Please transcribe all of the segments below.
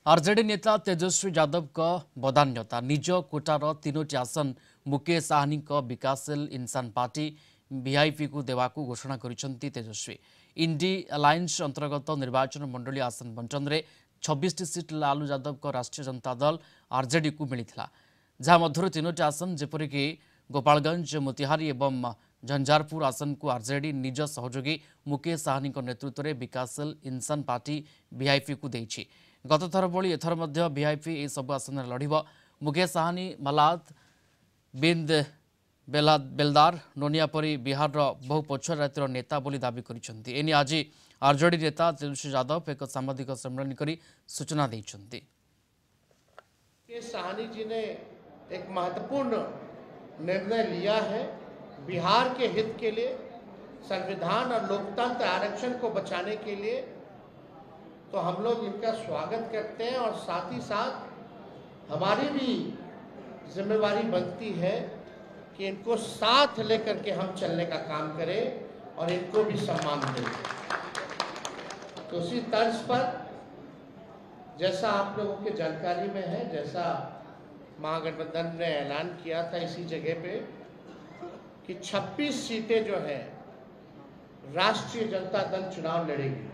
RJD नेता तेजस्वी यादव का बदान्यता निज कोटार तीनोटी आसन मुकेश साहनी विकासशील इंसान पार्टी वीआईपी को देवाकू घोषणा करिसेंती तेजस्वी। इंडी अलायंस अंतर्गत निर्वाचन मंडली आसन बंटन में 26 सीट लालू यादव को राष्ट्रीय जनता दल आरजेडी को मिलता, जहाँ मध्य तीनोटी आसन जेपरिक गोपालगंज, मोतिहारी एवं झंझारपुर आसन को आरजेडी निज सहयोगी मुकेश साहनी नेतृत्व में विकासशील इंसान पार्टी वीआईपी को देइछि। गत थर भली एथर मध्य वीआईपी ए सब आसन लड़िब। मुकेश साहनी मलाद, बिंद बेलदार, नोनिया परी बिहार बहु पछुआ जातिर नेता बोली दाबी करिसेंती। एने आज आरजेडी नेता तेजस्वी यादव एक सांबादिक सम्मेलन करी सूचना देइसेंती। मुकेश साहनी जी ने एक महत्वपूर्ण निर्णय लिया है बिहार के हित के लिए, संविधान और लोकतंत्र आरक्षण को बचाने के लिए। तो हम लोग इनका स्वागत करते हैं और साथ ही साथ हमारी भी जिम्मेवारी बनती है कि इनको साथ लेकर के हम चलने का काम करें और इनको भी सम्मान दें। तो उसी तर्ज पर जैसा आप लोगों के जानकारी में है, जैसा महागठबंधन ने ऐलान किया था इसी जगह पे कि 26 सीटें जो है राष्ट्रीय जनता दल चुनाव लड़ेगी।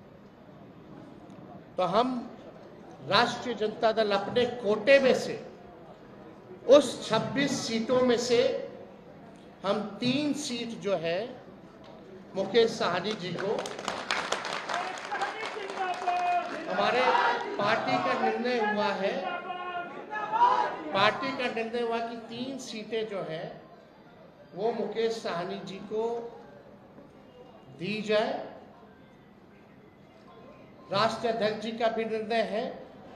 तो हम राष्ट्रीय जनता दल अपने कोटे में से उस 26 सीटों में से हम 3 सीट जो है मुकेश साहनी जी को, हमारे पार्टी का निर्णय हुआ है, कि 3 सीटें जो है वो मुकेश साहनी जी को दी जाए। राष्ट्रीय अध्यक्ष जी का भी निर्णय है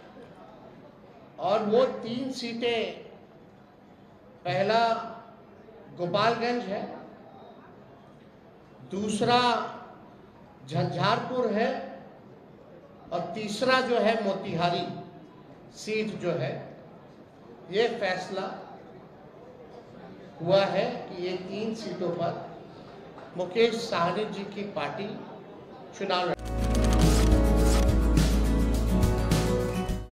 और वो 3 सीटें, पहला गोपालगंज है, दूसरा झंझारपुर है और तीसरा जो है मोतिहारी सीट जो है। ये फैसला हुआ है कि ये 3 सीटों पर मुकेश साहनी जी की पार्टी चुनाव लड़ेगी।